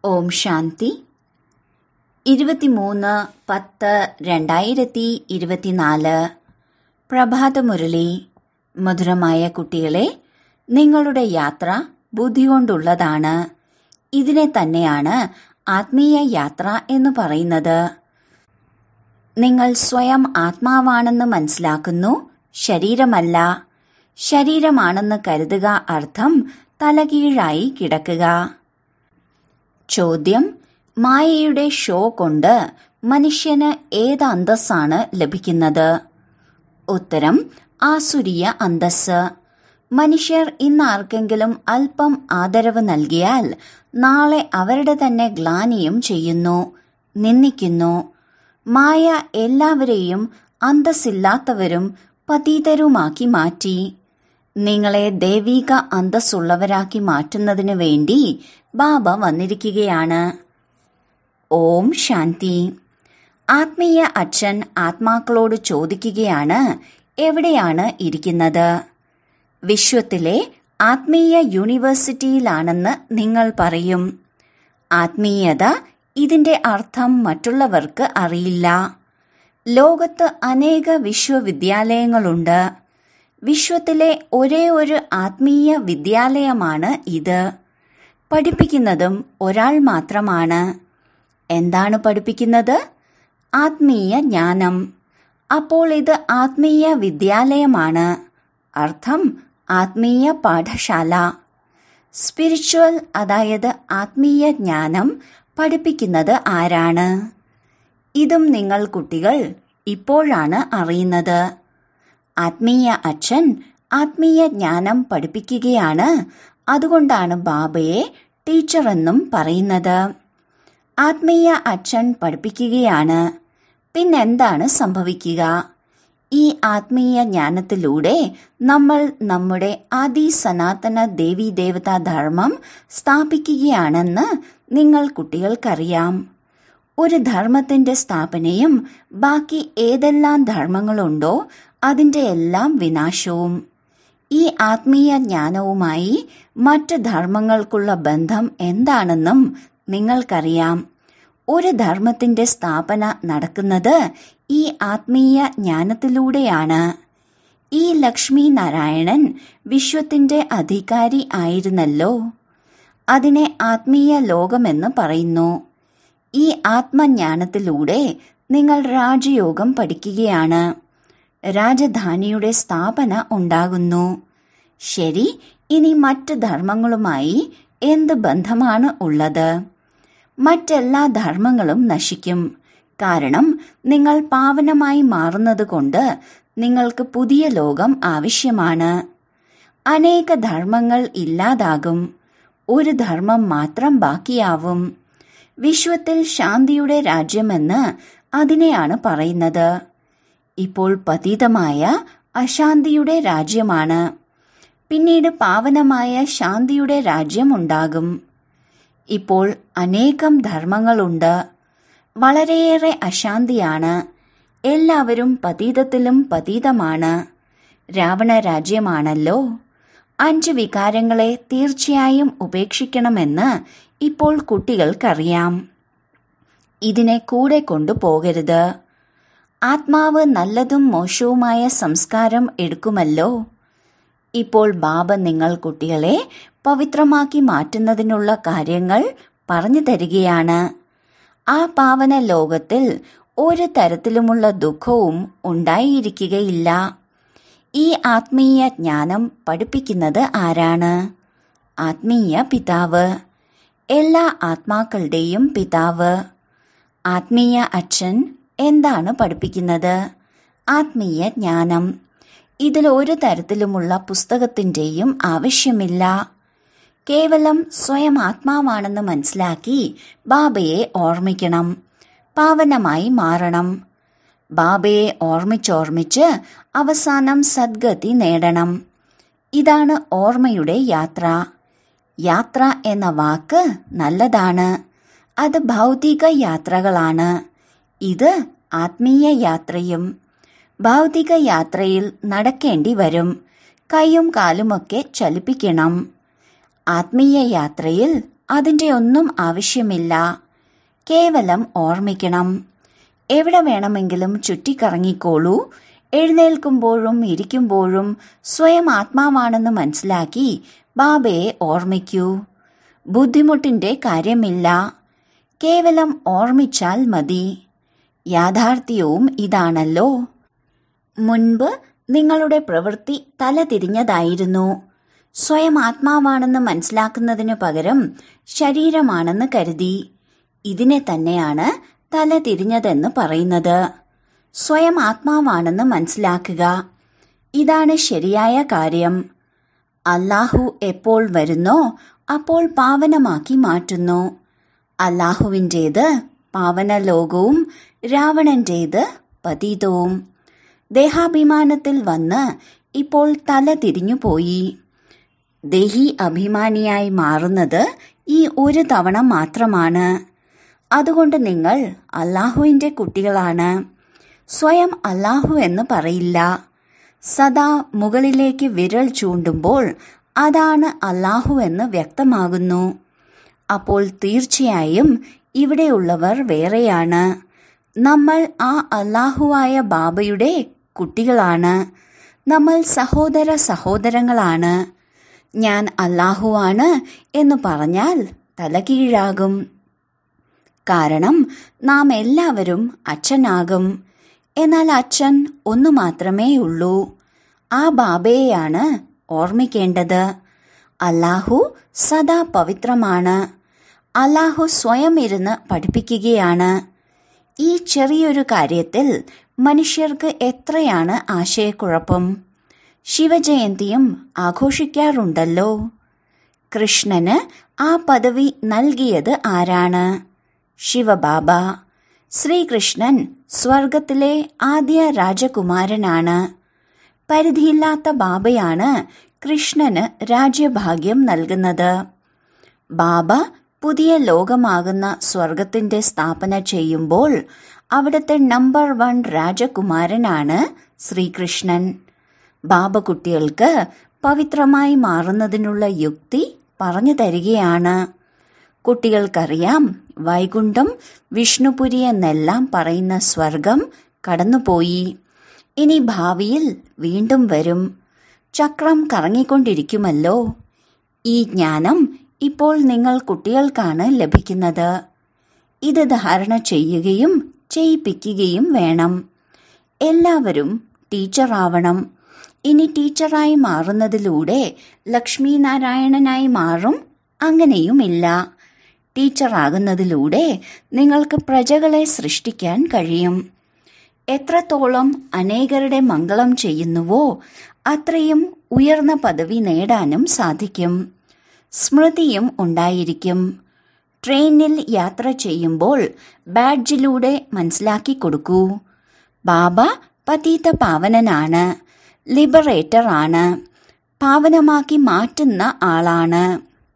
ഓം ശാന്തി. 23/10/2024 പ്രഭാത മുരളി. മധുരമായ കുട്ടികളെ, നിങ്ങളുടെ യാത്ര ബുദ്ധി കൊണ്ടുള്ളതാണ്. ഇതിനെ തന്നെയാണ് ആത്മീയ യാത്ര എന്ന് പറയുന്നത്. നിങ്ങൾ സ്വയം ആത്മാവാണെന്ന് മനസ്സിലാക്കുന്നു, ശരീരമല്ല. ശരീരമാണെന്ന് കരുതുക അർത്ഥം തലകീഴായി കിടക്കുക. ചോദ്യം: മായയുടെ ഷോ കൊണ്ട് മനുഷ്യന് ഏത് അന്തസ്സാണ് ലഭിക്കുന്നത്? ഉത്തരം: ആസുരീയ അന്തസ്സ്. മനുഷ്യർ ഇന്ന് ആർക്കെങ്കിലും അല്പം ആദരവ് നൽകിയാൽ നാളെ അവരുടെ തന്നെ ഗ്ലാനിയും ചെയ്യുന്നു, നിന്ദിക്കുന്നു. മായ എല്ലാവരെയും അന്തസ്സില്ലാത്തവരും പതീതരുമാക്കി മാറ്റി. നിങ്ങളെ ദൈവിക അന്തസ്സുള്ളവരാക്കി മാറ്റുന്നതിന് വേണ്ടി ബാബ വന്നിരിക്കുകയാണ്. ഓം ശാന്തി. ആത്മീയ അച്ഛൻ ആത്മാക്കളോട് ചോദിക്കുകയാണ്, എവിടെയാണ് ഇരിക്കുന്നത്? വിശ്വത്തിലെ ആത്മീയ യൂണിവേഴ്സിറ്റിയിലാണെന്ന് നിങ്ങൾ പറയും. ആത്മീയത ഇതിന്റെ അർത്ഥം മറ്റുള്ളവർക്ക് അറിയില്ല. ലോകത്ത് അനേക വിശ്വവിദ്യാലയങ്ങളുണ്ട്. വിശ്വത്തിലെ ഒരേ ഒരു ആത്മീയ വിദ്യാലയമാണ് ഇത്. പഠിപ്പിക്കുന്നതും ഒരാൾ മാത്രമാണ്. എന്താണ് പഠിപ്പിക്കുന്നത്? ആത്മീയ ജ്ഞാനം. അപ്പോൾ ഇത് ആത്മീയ വിദ്യാലയമാണ്, അർത്ഥം ആത്മീയ പാഠശാല. സ്പിരിച്വൽ, അതായത് ആത്മീയ ജ്ഞാനം പഠിപ്പിക്കുന്നത് ആരാണ്? ഇതും നിങ്ങൾ കുട്ടികൾ ഇപ്പോഴാണ് അറിയുന്നത്. ആത്മീയ അച്ഛൻ ആത്മീയ ജ്ഞാനം പഠിപ്പിക്കുകയാണ്. അതുകൊണ്ടാണ് ബാബയെ ടീച്ചർ എന്നും പറയുന്നത്. ആത്മീയ അച്ഛൻ പഠിപ്പിക്കുകയാണ്. പിന്നെന്താണ് സംഭവിക്കുക? ഈ ആത്മീയ ജ്ഞാനത്തിലൂടെ നമ്മൾ നമ്മുടെ ആദി സനാതന ദേവീ ദേവതാ ധർമ്മം സ്ഥാപിക്കുകയാണെന്ന് നിങ്ങൾ കുട്ടികൾക്കറിയാം. ഒരു ധർമ്മത്തിന്റെ സ്ഥാപനയും ബാക്കി ഏതെല്ലാം ധർമ്മങ്ങളുണ്ടോ അതിന്റെ എല്ലാം വിനാശവും. ഈ ആത്മീയ ജ്ഞാനവുമായി മറ്റ് ധർമ്മങ്ങൾക്കുള്ള ബന്ധം എന്താണെന്നും നിങ്ങൾക്കറിയാം. ഒരു ധർമ്മത്തിന്റെ സ്ഥാപന നടക്കുന്നത് ഈ ആത്മീയ ജ്ഞാനത്തിലൂടെയാണ്. ഈ ലക്ഷ്മി നാരായണൻ വിശ്വത്തിന്റെ അധികാരി ആയിരുന്നല്ലോ. അതിനെ ആത്മീയ ലോകമെന്ന് പറയുന്നു. ഈ ആത്മജ്ഞാനത്തിലൂടെ നിങ്ങൾ രാജയോഗം പഠിക്കുകയാണ്. രാജധാനിയുടെ സ്ഥാപന ഉണ്ടാകുന്നു. ശരി, ഇനി മറ്റ് ധർമ്മങ്ങളുമായി എന്ത് ബന്ധമാണ് ഉള്ളത്? മറ്റെല്ലാ ധർമ്മങ്ങളും നശിക്കും. കാരണം നിങ്ങൾ പാവനമായി മാറുന്നത് കൊണ്ട് നിങ്ങൾക്ക് പുതിയ ലോകം ആവശ്യമാണ്. അനേക ധർമ്മങ്ങൾ ഇല്ലാതാകും. ഒരു ധർമ്മം മാത്രം ബാക്കിയാവും. വിശ്വത്തിൽ ശാന്തിയുടെ രാജ്യമെന്ന് അതിനെയാണ് പറയുന്നത്. ഇപ്പോൾ പതീതമായ അശാന്തിയുടെ രാജ്യമാണ്. പിന്നീട് പാവനമായ ശാന്തിയുടെ രാജ്യം ഉണ്ടാകും. ഇപ്പോൾ അനേകം ധർമ്മങ്ങളുണ്ട്. വളരെയേറെ അശാന്തിയാണ്. എല്ലാവരും പതീതത്തിലും പതീതമാണ്. രാവണ രാജ്യമാണല്ലോ. 5 വികാരങ്ങളെ തീർച്ചയായും ഉപേക്ഷിക്കണമെന്ന് ഇപ്പോൾ കുട്ടികൾക്കറിയാം. ഇതിനെ കൂടെ കൊണ്ടുപോകരുത്. ആത്മാവ് നല്ലതും മോശവുമായ സംസ്കാരം എടുക്കുമല്ലോ. ഇപ്പോൾ ബാബ നിങ്ങൾ കുട്ടികളെ പവിത്രമാക്കി മാറ്റുന്നതിനുള്ള കാര്യങ്ങൾ പറഞ്ഞു തരികയാണ്. ആ പാവന ലോകത്തിൽ ഒരു തരത്തിലുമുള്ള ദുഃഖവും ഉണ്ടായിരിക്കുകയില്ല. ഈ ആത്മീയ ജ്ഞാനം പഠിപ്പിക്കുന്നത് ആരാണ്? ആത്മീയ പിതാവ്, എല്ലാ ആത്മാക്കളുടെയും പിതാവ്. ആത്മീയ അച്ഛൻ എന്താണ് പഠിപ്പിക്കുന്നത്? ആത്മീയ ജ്ഞാനം. ഇതിൽ ഒരു തരത്തിലുമുള്ള പുസ്തകത്തിന്റെയും ആവശ്യമില്ല. കേവലം സ്വയം ആത്മാവാണെന്ന് മനസ്സിലാക്കി ബാബയെ ഓർമ്മിക്കണം. പാവനമായി മാറണം. ബാബയെ ഓർമ്മിച്ചോർമ്മിച്ച് അവസാനം സദ്ഗതി നേടണം. ഇതാണ് ഓർമ്മയുടെ യാത്ര. യാത്ര എന്ന വാക്ക് നല്ലതാണ്. അത് ഭൗതിക യാത്രകളാണ്. ഇത് ആത്മീയ യാത്രയും. ഭൗതിക യാത്രയിൽ നടക്കേണ്ടി വരും. കൈയും കാലുമൊക്കെ ചലിപ്പിക്കണം. ആത്മീയ യാത്രയിൽ അതിൻ്റെ ഒന്നും ആവശ്യമില്ല. കേവലം ഓർമ്മിക്കണം. എവിടെ വേണമെങ്കിലും ചുറ്റിക്കറങ്ങിക്കോളൂ. എഴുന്നേൽക്കുമ്പോഴും ഇരിക്കുമ്പോഴും സ്വയം ആത്മാവാണെന്ന് മനസ്സിലാക്കി ബാബയെ ഓർമ്മിക്കൂ. ബുദ്ധിമുട്ടിൻ്റെ കാര്യമില്ല. കേവലം ഓർമ്മിച്ചാൽ മതി. യാഥാർത്ഥ്യവും ഇതാണല്ലോ. മുൻപ് നിങ്ങളുടെ പ്രവൃത്തി തലതിരിഞ്ഞതായിരുന്നു. സ്വയം ആത്മാവാണെന്ന് മനസ്സിലാക്കുന്നതിനു പകരം ശരീരമാണെന്ന് കരുതി. ഇതിനെ തന്നെയാണ് തലതിരിഞ്ഞതെന്ന് പറയുന്നത്. സ്വയം ആത്മാവാണെന്ന് മനസ്സിലാക്കുക. ഇതാണ് ശരിയായ കാര്യം. അല്ലാഹു എപ്പോൾ വരുന്നോ അപ്പോൾ പാവനമാക്കി മാറ്റുന്നു. അല്ലാഹുവിൻ്റേത് പാവനലോകവും രാവണൻ്റേത് പതീതവും. ദേഹാഭിമാനത്തിൽ വന്ന് ഇപ്പോൾ തല തിരിഞ്ഞുപോയി. ദേഹി അഭിമാനിയായി മാറുന്നത് ഈ ഒരു തവണ മാത്രമാണ്. അതുകൊണ്ട് നിങ്ങൾ അല്ലാഹുവിൻ്റെ കുട്ടികളാണ്. സ്വയം അല്ലാഹു എന്ന് പറയില്ല. സദാ മുകളിലേക്ക് വിരൽ ചൂണ്ടുമ്പോൾ അതാണ് അല്ലാഹു എന്ന് വ്യക്തമാകുന്നു. അപ്പോൾ തീർച്ചയായും ഇവിടെയുള്ളവർ വേറെയാണ്. നമ്മൾ ആ അല്ലാഹുവായ ബാബയുടെ കുട്ടികളാണ്. നമ്മൾ സഹോദര സഹോദരങ്ങളാണ്. ഞാൻ അല്ലാഹുവാണ് എന്ന് പറഞ്ഞാൽ തലകീഴാകും. കാരണം നാം എല്ലാവരും അച്ഛനാകും. എന്നാൽ അച്ഛൻ ഒന്നു മാത്രമേ ഉള്ളൂ. ആ ബാബയെയാണ് ഓർമ്മിക്കേണ്ടത്. അല്ലാഹു സദാ പവിത്രമാണ്. അല്ലാഹു സ്വയം ഇരുന്ന് പഠിപ്പിക്കുകയാണ്. ഈ ചെറിയൊരു കാര്യത്തിൽ മനുഷ്യർക്ക് എത്രയാണ് ആശയക്കുഴപ്പം. ശിവജയന്തിയും ആഘോഷിക്കാറുണ്ടല്ലോ. കൃഷ്ണന് ആ പദവി നൽകിയത് ആരാണ്? ശിവബാബ. ശ്രീകൃഷ്ണൻ സ്വർഗത്തിലെ ആദ്യ രാജകുമാരനാണ്. പരിധിയില്ലാത്ത ബാബയാണ് കൃഷ്ണന് രാജ്യഭാഗ്യം നൽകുന്നത്. ബാബ പുതിയ ലോകമാകുന്ന സ്വർഗത്തിന്റെ സ്ഥാപന ചെയ്യുമ്പോൾ അവിടുത്തെ നമ്പർ 1 രാജകുമാരനാണ് ശ്രീകൃഷ്ണൻ. ബാബ കുട്ടികൾക്ക് പവിത്രമായി മാറുന്നതിനുള്ള യുക്തി പറഞ്ഞു തരികയാണ്. കുട്ടികൾക്കറിയാം, വൈകുണ്ഠം, വിഷ്ണുപുരി എന്നെല്ലാം പറയുന്ന സ്വർഗം കടന്നുപോയി. ഇനി ഭാവിയിൽ വീണ്ടും വരും. ചക്രം കറങ്ങിക്കൊണ്ടിരിക്കുമല്ലോ. ഈ ജ്ഞാനം ഇപ്പോൾ നിങ്ങൾ കുട്ടികൾക്കാണ് ലഭിക്കുന്നത്. ഇത് ധാരണ ചെയ്യുകയും ചെയ്യിപ്പിക്കുകയും വേണം. എല്ലാവരും ടീച്ചറാവണം. ഇനി ടീച്ചറായി മാറുന്നതിലൂടെ ലക്ഷ്മി നാരായണനായി മാറും, അങ്ങനെയുമില്ല. ടീച്ചറാകുന്നതിലൂടെ നിങ്ങൾക്ക് പ്രജകളെ സൃഷ്ടിക്കാൻ കഴിയും. എത്രത്തോളം അനേകരുടെ മംഗളം ചെയ്യുന്നുവോ അത്രയും ഉയർന്ന പദവി നേടാനും സാധിക്കും. സ്മൃതിയും ഉണ്ടായിരിക്കും. ട്രെയിനിൽ യാത്ര ചെയ്യുമ്പോൾ ബാഡ്ജിലൂടെ മനസ്സിലാക്കി കൊടുക്കൂ. ബാബ പതീത പാവനനാണ്, ലിബറേറ്റർ ആണ്, പാവനമാക്കി മാറ്റുന്ന ആളാണ്.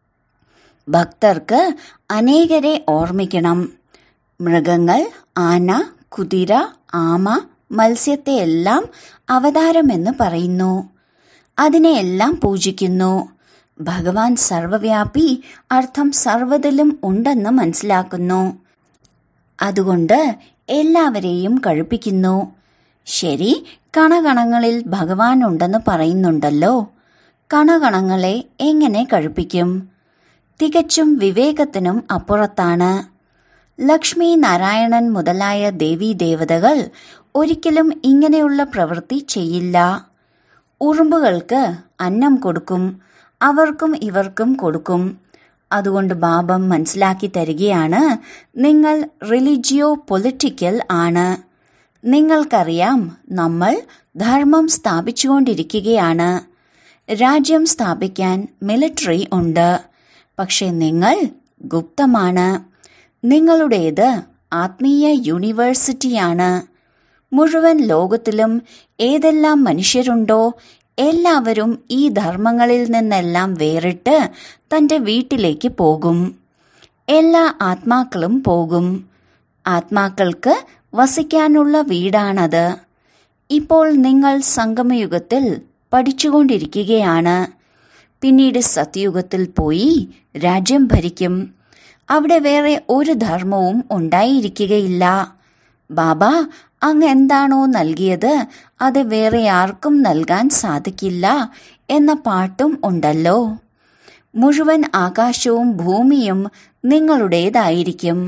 ഭക്തർക്ക് അനേകരെ ഓർമ്മിക്കണം. മൃഗങ്ങൾ, ആന, കുതിര, ആമ, മത്സ്യത്തെയെല്ലാം അവതാരമെന്ന് പറയുന്നു. അതിനെയെല്ലാം പൂജിക്കുന്നു. ഭഗവാൻ സർവവ്യാപി, അർത്ഥം സർവ്വതിലും ഉണ്ടെന്ന് മനസ്സിലാക്കുന്നു. അതുകൊണ്ട് എല്ലാവരെയും കഴിപ്പിക്കുന്നു. ശരി, കണകണങ്ങളിൽ ഭഗവാൻ ഉണ്ടെന്ന് പറയുന്നുണ്ടല്ലോ. കണകണങ്ങളെ എങ്ങനെ കഴിപ്പിക്കും? തികച്ചും വിവേകത്തിനും അപ്പുറത്താണ്. ലക്ഷ്മി നാരായണൻ മുതലായ ദേവീദേവതകൾ ഒരിക്കലും ഇങ്ങനെയുള്ള പ്രവൃത്തി ചെയ്യില്ല. ഉറുമ്പുകൾക്ക് അന്നം കൊടുക്കും, അവർക്കും ഇവർക്കും കൊടുക്കും. അതുകൊണ്ട് ബാബ മനസ്സിലാക്കി തരികയാണ്, നിങ്ങൾ റിലിജിയോ പൊളിറ്റിക്കൽ ആണ്. നിങ്ങൾക്കറിയാം, നമ്മൾ ധർമ്മം സ്ഥാപിച്ചുകൊണ്ടിരിക്കുകയാണ്. രാജ്യം സ്ഥാപിക്കാൻ മിലിറ്ററി ഉണ്ട്. പക്ഷെ നിങ്ങൾ ഗുപ്തമാണ്. നിങ്ങളുടേത് ആത്മീയ യൂണിവേഴ്സിറ്റിയാണ്. മുഴുവൻ ലോകത്തിലും ഏതെല്ലാം മനുഷ്യരുണ്ടോ എല്ലാവരും ഈ ധർമ്മങ്ങളിൽ നിന്നെല്ലാം വേറിട്ട് തന്റെ വീട്ടിലേക്ക് പോകും. എല്ലാ ആത്മാക്കളും പോകും. ആത്മാക്കൾക്ക് വസിക്കാനുള്ള വീടാണത്. ഇപ്പോൾ നിങ്ങൾ സംഗമയുഗത്തിൽ പഠിച്ചുകൊണ്ടിരിക്കുകയാണ്. പിന്നീട് സത്യയുഗത്തിൽ പോയി രാജ്യം ഭരിക്കും. അവിടെ വേറെ ഒരു ധർമ്മവും ഉണ്ടായിരിക്കുകയില്ല. ബാബ അങ്ങ് എന്താണോ നൽകിയത് അത് വേറെ ആർക്കും നൽകാൻ സാധിക്കില്ല എന്ന പാട്ടും ഉണ്ടല്ലോ. മുഴുവൻ ആകാശവും ഭൂമിയും നിങ്ങളുടേതായിരിക്കും.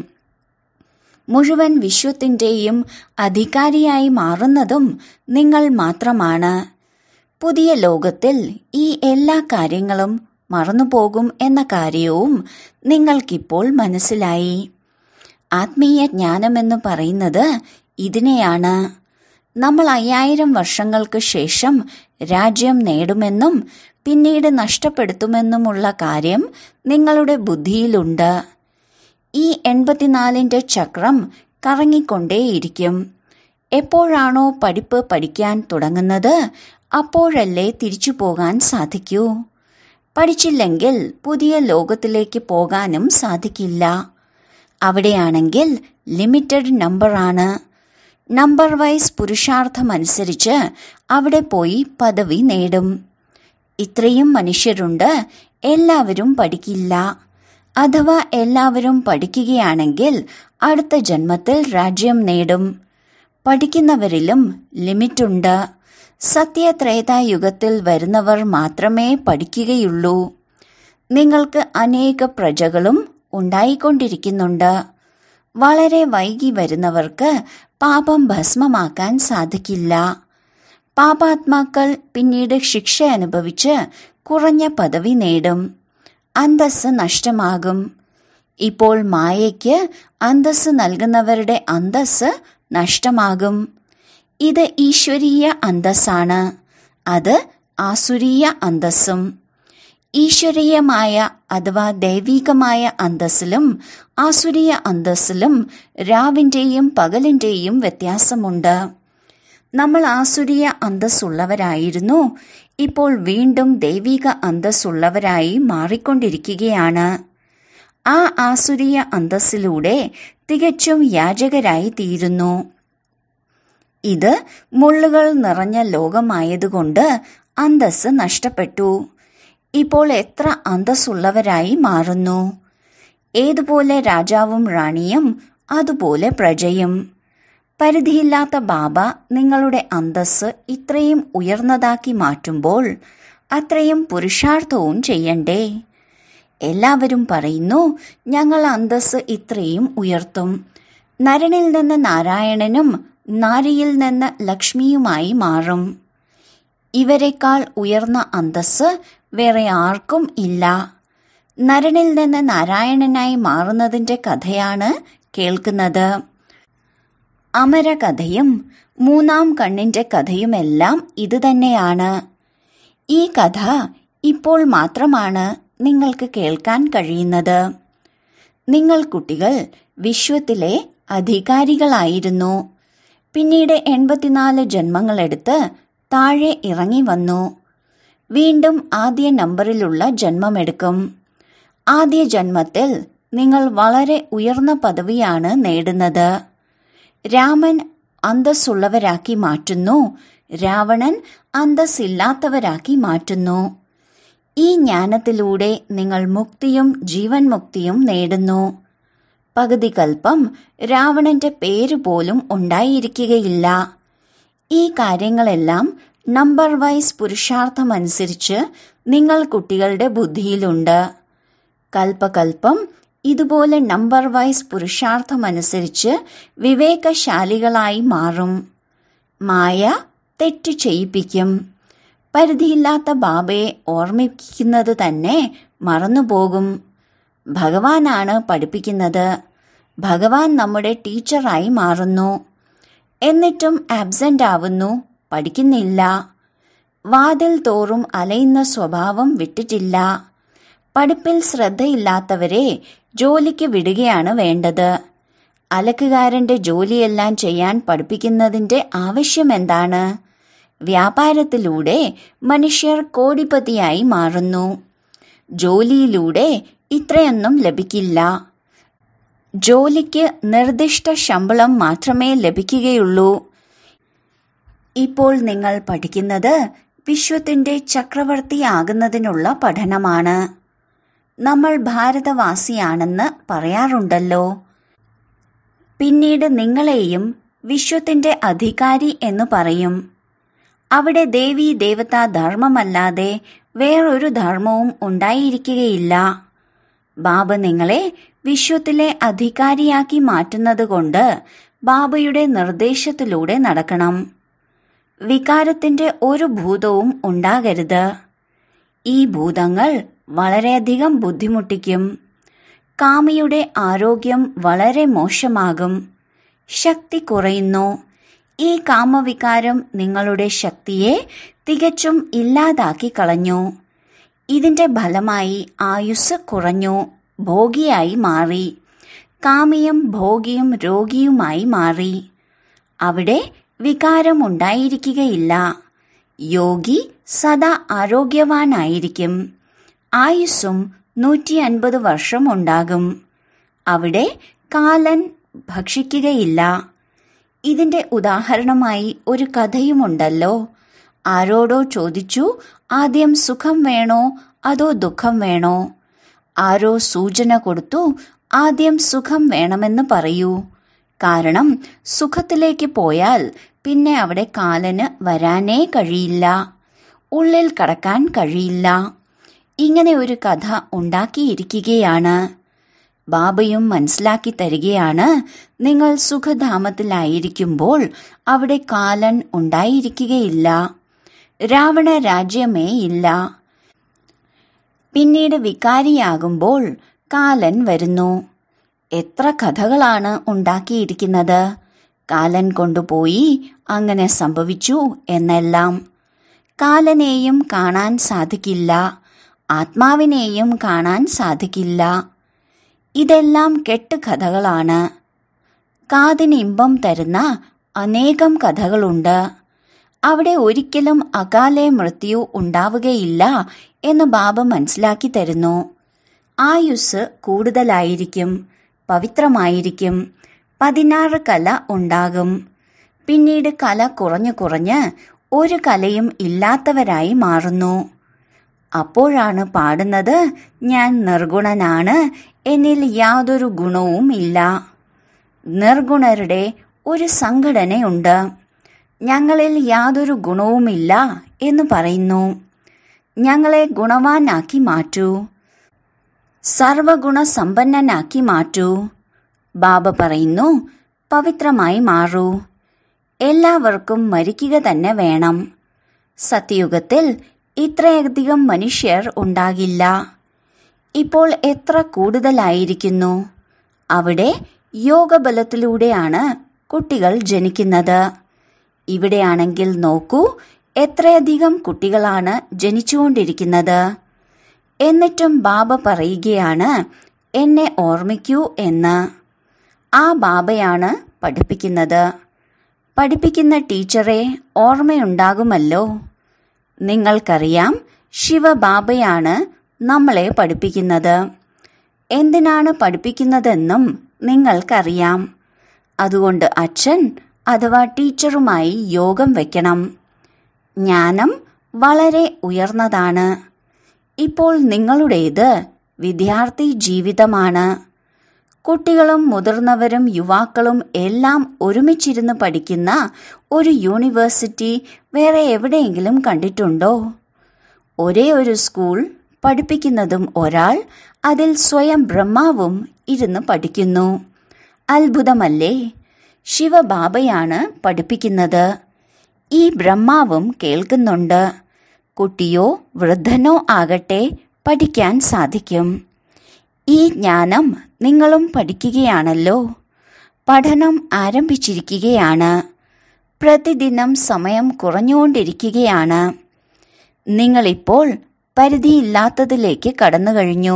മുഴുവൻ വിശ്വത്തിന്റെയും അധികാരിയായി മാറുന്നതും നിങ്ങൾ മാത്രമാണ്. പുതിയ ലോകത്തിൽ ഈ എല്ലാ കാര്യങ്ങളും മറന്നുപോകും എന്ന കാര്യവും നിങ്ങൾക്കിപ്പോൾ മനസ്സിലായി. ആത്മീയ ജ്ഞാനമെന്ന് പറയുന്നത് ഇതിനെയാണ്. നമ്മൾ 5000 വർഷങ്ങൾക്ക് ശേഷം രാജ്യം നേടുമെന്നും പിന്നീട് നഷ്ടപ്പെടുത്തുമെന്നുമുള്ള കാര്യം നിങ്ങളുടെ ബുദ്ധിയിലുണ്ട്. ഈ 84ന്റെ ചക്രം കറങ്ങിക്കൊണ്ടേയിരിക്കും. എപ്പോഴാണോ പഠിക്കാൻ തുടങ്ങുന്നത് അപ്പോഴല്ലേ തിരിച്ചു പോകാൻ സാധിക്കൂ. പഠിച്ചില്ലെങ്കിൽ പുതിയ ലോകത്തിലേക്ക് പോകാനും സാധിക്കില്ല. അവിടെയാണെങ്കിൽ ലിമിറ്റഡ് നമ്പറാണ്. നമ്പർ വൈസ് പുരുഷാർത്ഥമനുസരിച്ച് അവിടെ പോയി പദവി നേടും. ഇത്രയും മനുഷ്യരുണ്ട്, എല്ലാവരും പഠിക്കില്ല. അഥവാ എല്ലാവരും പഠിക്കുകയാണെങ്കിൽ അടുത്ത ജന്മത്തിൽ രാജ്യം നേടും. പഠിക്കുന്നവരിലും ലിമിറ്റുണ്ട്. സത്യത്രേതായുഗത്തിൽ വരുന്നവർ മാത്രമേ പഠിക്കുകയുള്ളൂ. നിങ്ങൾക്ക് അനേക പ്രജകളും ഉണ്ടായിക്കൊണ്ടിരിക്കുന്നുണ്ട്. വളരെ വൈകി വരുന്നവർക്ക് പാപം ഭസ്മമാക്കാൻ സാധിക്കില്ല. പാപാത്മാക്കൾ പിന്നീട് ശിക്ഷ അനുഭവിച്ച് കുറഞ്ഞ പദവി നേടും. അന്തസ്സ് നഷ്ടമാകും. ഇപ്പോൾ മായയ്ക്ക് അന്തസ്സ് നൽകുന്നവരുടെ അന്തസ്സ് നഷ്ടമാകും. ഇത് ഈശ്വരീയ അന്തസ്സാണ്. അത് ആസുരീയ അന്തസ്സും. ഈശ്വരീയമായ അഥവാ ദൈവികമായ അന്തസ്സിലും ആസുരീയ അന്തസ്സിലും രാവിന്റെയും പകലിന്റെയും വ്യത്യാസമുണ്ട്. നമ്മൾ ആസുരീയ അന്തസ്സുള്ളവരായിരുന്നു. ഇപ്പോൾ വീണ്ടും ദൈവിക അന്തസ്സുള്ളവരായി മാറിക്കൊണ്ടിരിക്കുകയാണ്. ആ ആസുരീയ അന്തസ്സിലൂടെ തികച്ചും യാചകരായി തീരുന്നു. ഇത് മുള്ളുകൾ നിറഞ്ഞ ലോകമായതുകൊണ്ട് അന്തസ്സ് നഷ്ടപ്പെട്ടു. ഇപ്പോൾ എത്ര അന്തസ്സുള്ളവരായി മാറുന്നു. ഏതുപോലെ രാജാവും റാണിയും അതുപോലെ പ്രജയും. പരിധിയില്ലാത്ത ബാബ നിങ്ങളുടെ അന്തസ്സ് ഇത്രയും ഉയർന്നതാക്കി മാറ്റുമ്പോൾ അത്രയും പുരുഷാർത്ഥവും ചെയ്യണ്ടേ? എല്ലാവരും പറയുന്നു ഞങ്ങൾ അന്തസ്സ് ഇത്രയും ഉയർത്തും. നരനിൽ നിന്ന് നാരായണനും നാരിയിൽ നിന്ന് ലക്ഷ്മിയുമായി മാറും. ഇവരെക്കാൾ ഉയർന്ന അന്തസ്സ് വേറെ ആർക്കും ഇല്ല. നരനിൽ നിന്ന് നാരായണനായി മാറുന്നതിന്റെ കഥയാണ് കേൾക്കുന്നത്. അമരകഥയും മൂന്നാം കണ്ണിന്റെ കഥയുമെല്ലാം ഇതുതന്നെയാണ്. ഈ കഥ ഇപ്പോൾ മാത്രമാണ് നിങ്ങൾക്ക് കേൾക്കാൻ കഴിയുന്നത്. നിങ്ങൾ കുട്ടികൾ വിശ്വത്തിലെ അധികാരികളായിരുന്നു. പിന്നീട് 84 ജന്മങ്ങളെടുത്ത് താഴെ ഇറങ്ങി വന്നു. വീണ്ടും ആദ്യ നമ്പറിലുള്ള ജന്മമെടുക്കും. ആദ്യ ജന്മത്തിൽ നിങ്ങൾ വളരെ ഉയർന്ന പദവിയാണ് നേടുന്നത്. രാമൻ അന്തസ്സുള്ളവരാക്കി മാറ്റുന്നു. രാവണൻ അന്തസ്സില്ലാത്തവരാക്കി മാറ്റുന്നു. ഈ ജ്ഞാനത്തിലൂടെ നിങ്ങൾ മുക്തിയും ജീവൻ മുക്തിയും നേടുന്നു. പകുതി കൽപ്പം രാവണന്റെ പേര് പോലും ഉണ്ടായിരിക്കുകയില്ല. ഈ കാര്യങ്ങളെല്ലാം നമ്പർ വൈസ് പുരുഷാർത്ഥമനുസരിച്ച് നിങ്ങൾ കുട്ടികളുടെ ബുദ്ധിയിലുണ്ട്. കൽപ്പകൽപ്പം ഇതുപോലെ നമ്പർ വൈസ് പുരുഷാർത്ഥമനുസരിച്ച് വിവേകശാലികളായി മാറും. മായ തെറ്റ് ചെയ്യിപ്പിക്കും. പരിധിയില്ലാത്ത ബാബയെ ഓർമ്മിക്കുന്നത് തന്നെ മറന്നുപോകും. ഭഗവാനാണ് പഠിപ്പിക്കുന്നത്. ഭഗവാൻ നമ്മുടെ ടീച്ചറായി മാറുന്നു. എന്നിട്ടും ആബ്സെന്റ് ആവുന്നു, പഠിക്കുന്നില്ല. വാതിൽ തോറും അലയുന്ന സ്വഭാവം വിട്ടിട്ടില്ല. പഠിപ്പിൽ ശ്രദ്ധയില്ലാത്തവരെ ജോലിക്ക് വിടുകയാണ് വേണ്ടത്. അലക്കുകാരന്റെ ജോലിയെല്ലാം ചെയ്യാൻ പഠിപ്പിക്കുന്നതിന്റെ ആവശ്യമെന്താണ്? വ്യാപാരത്തിലൂടെ മനുഷ്യർ കോടിപതിയായി മാറുന്നു. ജോലിയിലൂടെ ഇത്രയൊന്നും ലഭിക്കില്ല. ജോലിക്ക് നിർദ്ദിഷ്ട ശമ്പളം മാത്രമേ ലഭിക്കുകയുള്ളൂ. ഇപ്പോൾ നിങ്ങൾ പഠിക്കുന്നത് വിശ്വത്തിന്റെ ചക്രവർത്തിയാകുന്നതിനുള്ള പഠനമാണ്. നമ്മൾ ഭാരതവാസിയാണെന്ന് പറയാറുണ്ടല്ലോ. പിന്നീട് നിങ്ങളെയും വിശ്വത്തിന്റെ അധികാരി എന്ന് പറയും. അവിടെ ദേവീ ദേവതാ ധർമ്മമല്ലാതെ വേറൊരു ധർമ്മവും ഉണ്ടായിരിക്കുകയില്ല. ബാബ നിങ്ങളെ വിശ്വത്തിലെ അധികാരിയാക്കി മാറ്റുന്നതുകൊണ്ട് ബാബയുടെ നിർദ്ദേശത്തിലൂടെ നടക്കണം. വികാരത്തിന്റെ ഒരു ഭൂതവും ഉണ്ടാകരുത്. ഈ ഭൂതങ്ങൾ വളരെയധികം ബുദ്ധിമുട്ടിക്കും. കാമിയുടെ ആരോഗ്യം വളരെ മോശമാകും. ശക്തി കുറയുന്നു. ഈ കാമവികാരം നിങ്ങളുടെ ശക്തിയെ തികച്ചും ഇല്ലാതാക്കി കളഞ്ഞു. ഇതിന്റെ ഫലമായി ആയുസ് കുറഞ്ഞു. ഭോഗിയായി മാറി. കാമിയും ഭോഗിയും രോഗിയുമായി മാറി. അവിടെ വികാരമുണ്ടായിരിക്കുകയില്ല. യോഗി സദാ ആരോഗ്യവാനായിരിക്കും. ആയുസ്സും 150 വർഷം ഉണ്ടാകും. അവിടെ കാലൻ ഭക്ഷിക്കുകയില്ല. ഇതിന്റെ ഉദാഹരണമായി ഒരു കഥയുമുണ്ടല്ലോ. ആരോടോ ചോദിച്ചു, ആദ്യം സുഖം വേണോ അതോ ദുഃഖം വേണോ? ആരോ സൂചന കൊടുത്തു, ആദ്യം സുഖം വേണമെന്ന് പറയൂ. കാരണം സുഖത്തിലേക്ക് പോയാൽ പിന്നെ അവിടെ കാലന് വരാനേ കഴിയില്ല. ഉള്ളിൽ കടക്കാൻ കഴിയില്ല. ഇങ്ങനെ ഒരു കഥ ഉണ്ടാക്കിയിരിക്കുകയാണ്. ബാബയും മനസ്സിലാക്കി തരികയാണ്, നിങ്ങൾ സുഖധാമത്തിലായിരിക്കുമ്പോൾ അവിടെ കാലൻ ഉണ്ടായിരിക്കുകയില്ല. രാവണ രാജ്യമേ ഇല്ല. പിന്നീട് വികാരിയാകുമ്പോൾ കാലൻ വരുന്നു. എത്ര കഥകളാണ് ഉണ്ടാക്കിയിരിക്കുന്നത്. കാലൻ കൊണ്ടുപോയി അങ്ങനെ സംഭവിച്ചു എന്നെല്ലാം. കാലനെയും കാണാൻ സാധിക്കില്ല. ആത്മാവിനെയും കാണാൻ സാധിക്കില്ല. ഇതെല്ലാം കെട്ടുകഥകളാണ്. കാതിന് ഇമ്പം തരുന്ന അനേകം കഥകളുണ്ട്. അവിടെ ഒരിക്കലും അകാലെ മൃത്യു ഉണ്ടാവുകയില്ല എന്ന് ബാബ മനസ്സിലാക്കി തരുന്നു. ആയുസ് കൂടുതലായിരിക്കും. പവിത്രമായിരിക്കും. 16 കല ഉണ്ടാകും. പിന്നീട് കല കുറഞ്ഞു കുറഞ്ഞ് ഒരു കലയും ഇല്ലാത്തവരായി മാറുന്നു. അപ്പോഴാണ് പാടുന്നത്, ഞാൻ നിർഗുണനാണ്, എന്നിൽ യാതൊരു ഗുണവും ഇല്ല. നിർഗുണരുടെ ഒരു സംഘടനയുണ്ട്. ഞങ്ങളിൽ യാതൊരു ഗുണവുമില്ല എന്ന് പറയുന്നു. ഞങ്ങളെ ഗുണവാനാക്കി മാറ്റൂ. സർവഗുണ സമ്പന്നനാക്കി മാറ്റൂ. ബാബ പറയുന്നു, പവിത്രമായി മാറൂ. എല്ലാവർക്കും മരിക്കുക തന്നെ വേണം. സത്യയുഗത്തിൽ ഇത്രയധികം മനുഷ്യർ ഉണ്ടാകില്ല. ഇപ്പോൾ എത്ര കൂടുതലായിരിക്കുന്നു. അവിടെ യോഗബലത്തിലൂടെയാണ് കുട്ടികൾ ജനിക്കുന്നത്. ഇവിടെയാണെങ്കിൽ നോക്കൂ, എത്രയധികം കുട്ടികളാണ് ജനിച്ചുകൊണ്ടിരിക്കുന്നത്. എന്നിട്ടും ബാബ പറയുകയാണ്, എന്നെ ഓർമ്മിക്കൂ എന്ന്. ആ ബാബയാണ് പഠിപ്പിക്കുന്നത്. പഠിപ്പിക്കുന്ന ടീച്ചറെ ഓർമ്മയുണ്ടാകുമല്ലോ. നിങ്ങൾക്കറിയാം, ശിവബാബയാണ് നമ്മളെ പഠിപ്പിക്കുന്നത്. എന്തിനാണ് പഠിപ്പിക്കുന്നതെന്നും നിങ്ങൾക്കറിയാം. അതുകൊണ്ട് അച്ഛൻ അഥവാ ടീച്ചറുമായി യോഗം വയ്ക്കണം. ജ്ഞാനം വളരെ ഉയർന്നതാണ്. ഇപ്പോൾ നിങ്ങളുടേത് വിദ്യാർത്ഥി ജീവിതമാണ്. കുട്ടികളും മുതിർന്നവരും യുവാക്കളും എല്ലാം ഒരുമിച്ചിരുന്ന് പഠിക്കുന്ന ഒരു യൂണിവേഴ്സിറ്റി വേറെ എവിടെയെങ്കിലും കണ്ടിട്ടുണ്ടോ? ഒരേ ഒരു സ്കൂൾ, പഠിപ്പിക്കുന്നതും ഒരാൾ, അതിൽ സ്വയം ബ്രഹ്മാവും ഇരുന്ന് പഠിക്കുന്നു. അത്ഭുതമല്ലേ? ശിവബാബയാണ് പഠിപ്പിക്കുന്നത്. ഈ ബ്രഹ്മാവും കേൾക്കുന്നുണ്ട്. കുട്ടിയോ വൃദ്ധനോ ആകട്ടെ, പഠിക്കാൻ സാധിക്കും. ഈ ജ്ഞാനം നിങ്ങളും പഠിക്കുകയാണല്ലോ. പഠനം ആരംഭിച്ചിരിക്കുകയാണ്. പ്രതിദിനം സമയം കുറഞ്ഞുകൊണ്ടിരിക്കുകയാണ്. നിങ്ങളിപ്പോൾ പരിധിയില്ലാത്തതിലേക്ക് കടന്നു കഴിഞ്ഞു.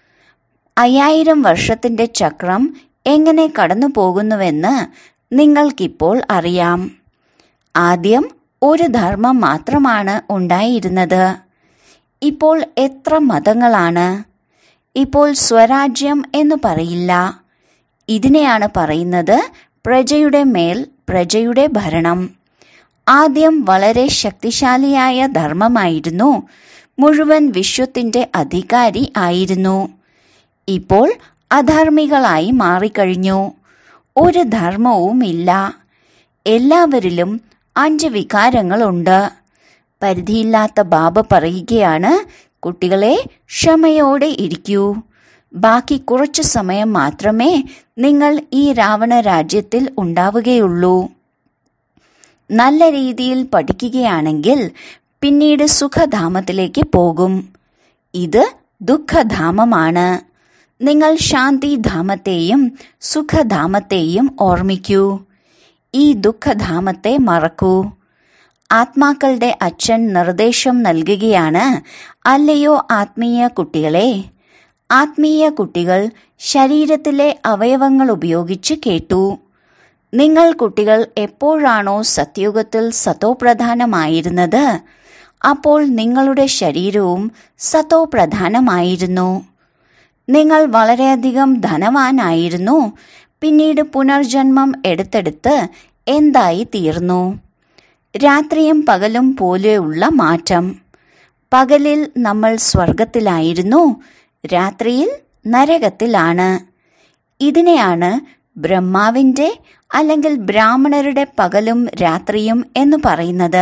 5000 വർഷത്തിന്റെ ചക്രം എങ്ങനെ കടന്നു പോകുന്നുവെന്ന് നിങ്ങൾക്കിപ്പോൾ അറിയാം. ആദ്യം ഒരു ധർമ്മം മാത്രമാണ് ഉണ്ടായിരുന്നത്. ഇപ്പോൾ എത്ര മതങ്ങളാണ്. ഇപ്പോൾ സ്വരാജ്യം എന്ന് പറയില്ല. ഇതിനെയാണ് പറയുന്നത് പ്രജയുടെ മേൽ പ്രജയുടെ ഭരണം. ആദ്യം വളരെ ശക്തിശാലിയായ ധർമ്മമായിരുന്നു. മുഴുവൻ വിശ്വത്തിന്റെ അധികാരി ആയിരുന്നു. ഇപ്പോൾ അധർമ്മികളായി മാറിക്കഴിഞ്ഞു. ഒരു ധർമ്മവുമില്ല. എല്ലാവരിലും 5 വികാരങ്ങളുണ്ട്. പരിധിയില്ലാത്ത ബാബ പറയുകയാണ്, കുട്ടികളെ ക്ഷമയോടെ ഇരിക്കൂ. ബാക്കി കുറച്ചു സമയം മാത്രമേ നിങ്ങൾ ഈ രാവണ രാജ്യത്തിൽ ഉണ്ടാവുകയുള്ളൂ. നല്ല രീതിയിൽ പഠിക്കുകയാണെങ്കിൽ പിന്നീട് സുഖധാമത്തിലേക്ക് പോകും. ഇത് ദുഃഖധാമമാണ്. നിങ്ങൾ ശാന്തിധാമത്തെയും സുഖധാമത്തെയും ഓർമ്മിക്കൂ. ഈ ദുഃഖധാമത്തെ മറക്കൂ. ആത്മാക്കളുടെ അച്ഛൻ നിർദ്ദേശം നൽകുകയാണ്, അല്ലയോ ആത്മീയ കുട്ടികളെ. ആത്മീയ കുട്ടികൾ ശരീരത്തിലെ അവയവങ്ങൾ ഉപയോഗിച്ച് കേട്ടു. നിങ്ങൾ കുട്ടികൾ എപ്പോഴാണോ സത്യുഗത്തിൽ സതോപ്രധാനമായിരുന്നത്, അപ്പോൾ നിങ്ങളുടെ ശരീരവും സതോപ്രധാനമായിരുന്നു. നിങ്ങൾ വളരെയധികം ധനവാനായിരുന്നു. പിന്നീട് പുനർജന്മം എടുത്തെടുത്ത് എന്തായി തീർന്നു? രാത്രിയും പകലും പോലെയുള്ള മാറ്റം. പകലിൽ നമ്മൾ സ്വർഗത്തിലായിരുന്നു, രാത്രിയിൽ നരകത്തിലാണ്. ഇതിനെയാണ് ബ്രഹ്മാവിന്റെ അല്ലെങ്കിൽ ബ്രാഹ്മണരുടെ പകലും രാത്രിയും എന്ന് പറയുന്നത്.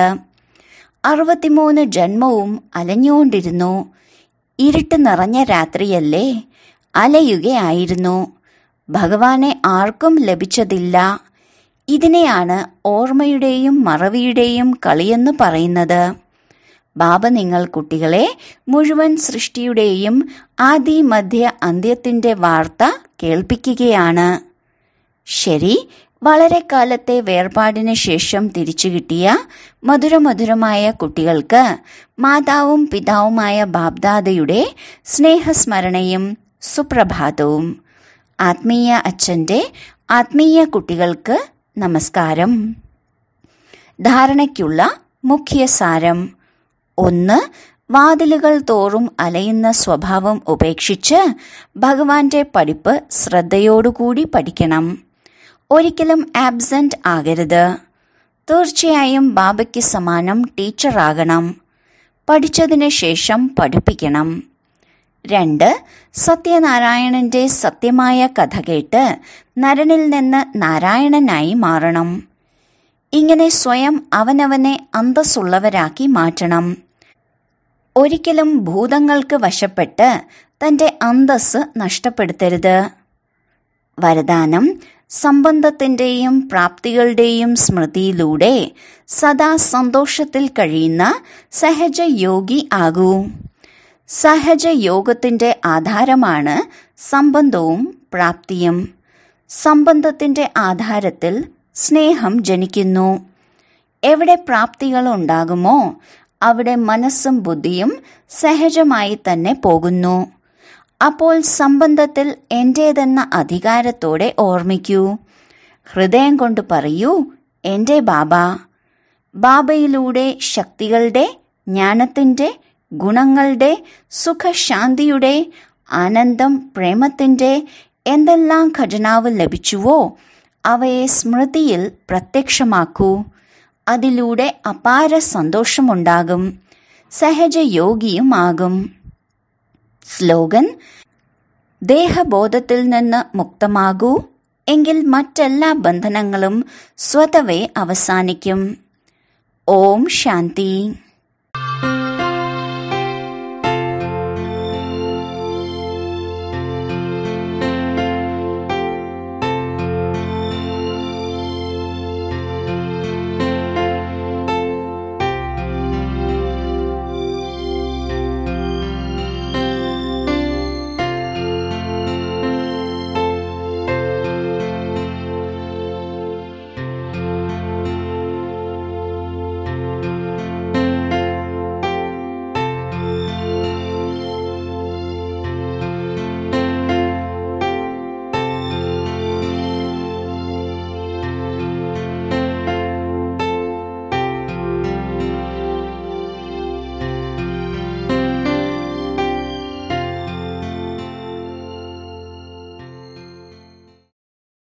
63 ജന്മവും അലഞ്ഞുകൊണ്ടിരുന്നു. ഇരുട്ട് നിറഞ്ഞ രാത്രിയല്ലേ, അലയുകയായിരുന്നു. ഭഗവാനെ ആർക്കും ലഭിച്ചതില്ല. ഇതിനെയാണ് ഓർമ്മയുടെയും മറവിയുടെയും കളിയെന്ന് പറയുന്നത്. ബാബ നിങ്ങൾ കുട്ടികളെ മുഴുവൻ സൃഷ്ടിയുടെയും ആദി മധ്യ അന്ത്യത്തിന്റെ വാർത്ത കേൾപ്പിക്കുകയാണ്. ശരി, വളരെ കാലത്തെ വേർപാടിന് ശേഷം തിരിച്ചു കിട്ടിയ മധുരമധുരമായ കുട്ടികൾക്ക് മാതാവും പിതാവുമായ ബാബ്ദാദയുടെ സ്നേഹസ്മരണയും സുപ്രഭാതവും. ആത്മീയ അച്ഛന്റെ ആത്മീയ കുട്ടികൾക്ക് നമസ്കാരം. ധാരണയ്ക്കുള്ള മുഖ്യസാരം. 1. വാതിലുകൾ തോറും അലയുന്ന സ്വഭാവം ഉപേക്ഷിച്ച് ഭഗവാന്റെ പഠിപ്പ് ശ്രദ്ധയോടുകൂടി പഠിക്കണം. ഒരിക്കലും ആബ്സെന്റ് ആകരുത്. തീർച്ചയായും ബാബയ്ക്ക് സമാനം ടീച്ചറാകണം. പഠിച്ചതിന് ശേഷം പഠിപ്പിക്കണം. 2. സത്യനാരായണന്റെ സത്യമായ കഥ കേട്ട് നരനിൽ നിന്ന് നാരായണനായി മാറണം. ഇങ്ങനെ സ്വയം അവനവനെ അന്തസ്സുള്ളവരാക്കി മാറ്റണം. ഒരിക്കലും ഭൂതങ്ങൾക്ക് വശപ്പെട്ട് തന്റെ അന്തസ് നഷ്ടപ്പെടുത്തരുത്. വരദാനം. സംബന്ധത്തിന്റെയും പ്രാപ്തികളുടെയും സ്മൃതിയിലൂടെ സദാ സന്തോഷത്തിൽ കഴിയുന്ന സഹജയോഗി ആകൂ. സഹജയോഗത്തിന്റെ ആധാരമാണ് സംബന്ധവും പ്രാപ്തിയും. സംബന്ധത്തിന്റെ ആധാരത്തിൽ സ്നേഹം ജനിക്കുന്നു. എവിടെ പ്രാപ്തികൾ ഉണ്ടാകുമോ അവിടെ മനസ്സും ബുദ്ധിയും സഹജമായി തന്നെ പോകുന്നു. അപ്പോൾ സംബന്ധത്തിൽ എന്റേതെന്ന അധികാരത്തോടെ ഓർമ്മിക്കൂ. ഹൃദയം കൊണ്ട് പറയൂ, എന്റെ ബാബ. ബാബയിലൂടെ ശക്തികളുടെ, ജ്ഞാനത്തിന്റെ, ഗുണങ്ങളുടെ, സുഖശാന്തിയുടെ, ആനന്ദം, പ്രേമത്തിന്റെ എന്തെല്ലാം ഖജനാവ് ലഭിച്ചുവോ അവയെ സ്മൃതിയിൽ പ്രത്യക്ഷമാക്കൂ. അതിലൂടെ അപാര സന്തോഷമുണ്ടാകും. സഹജയോഗിയുമാകും. സ്ലോഗൻ. ദേഹബോധത്തിൽ നിന്ന് മുക്തമാകൂ, എങ്കിൽ മറ്റെല്ലാ ബന്ധനങ്ങളും സ്വതവേ അവസാനിക്കും. ഓം ശാന്തി.